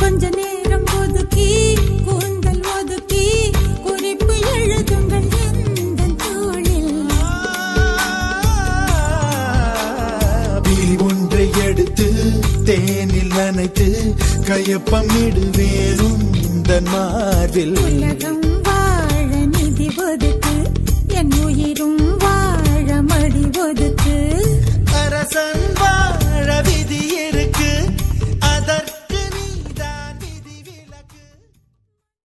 கொஞ்ச நேரம் ஒதுக்கி கூந்தல் ஒதுக்கி குறிப்பு எழுதுங்கள் எந்தன் தோளில். விழி ஒன்றை எடுத்து தேனில் நனைத்து கையொப்பமிடுவேன் உந்தன் மார்பில். உலகம்